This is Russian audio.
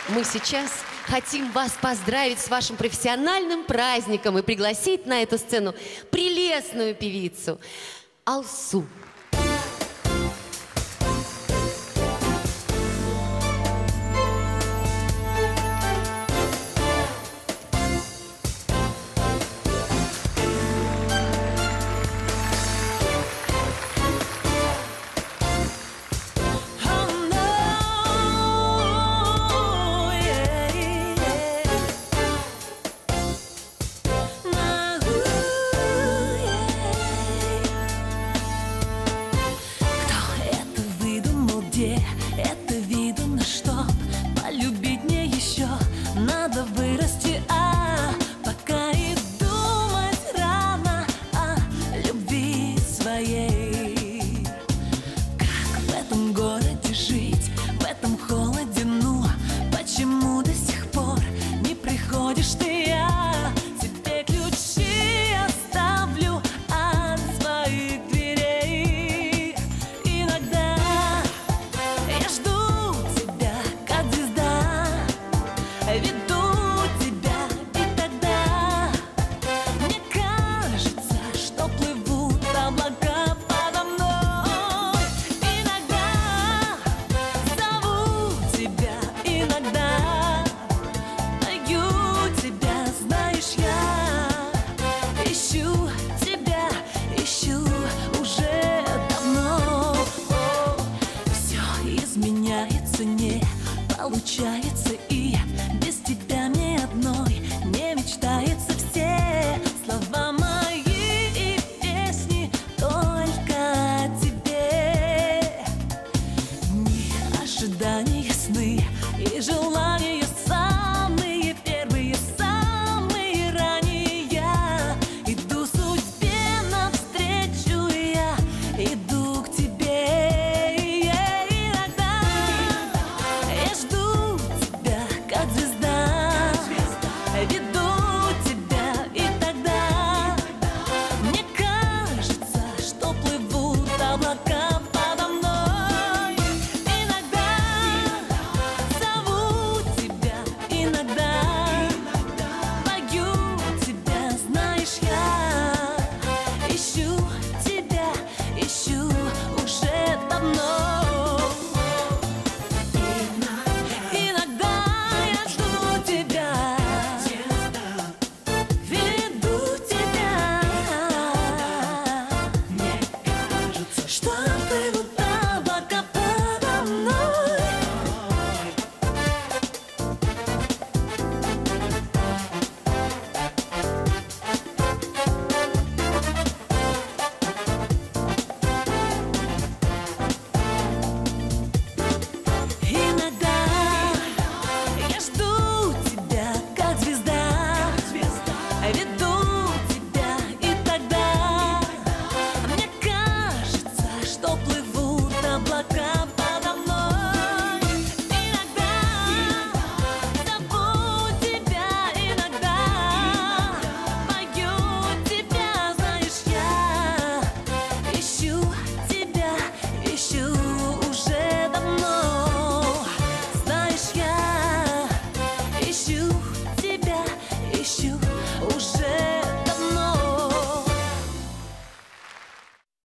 Мы сейчас хотим вас поздравить с вашим профессиональным праздником и пригласить на эту сцену прелестную певицу Алсу. Это видно, чтоб полюбить мне еще надо вырасти, пока и думать рано о любви своей. Как в этом городе жить, в этом холоде, ну почему до сих пор не приходишь ты? Я тебе ключи оставлю от своих дверей. Иногда я жду тебя, как звезда, веду тебя, и тогда мне кажется, что плывут облака подо мной. Иногда зову тебя, иногда пою тебя, знаешь, я ищу тебя, ищу уже давно. Все изменяется, не получается, и без тебя мне одной не мечтается. Все слова мои и песни только о тебе. Дни ожидания, сны и желания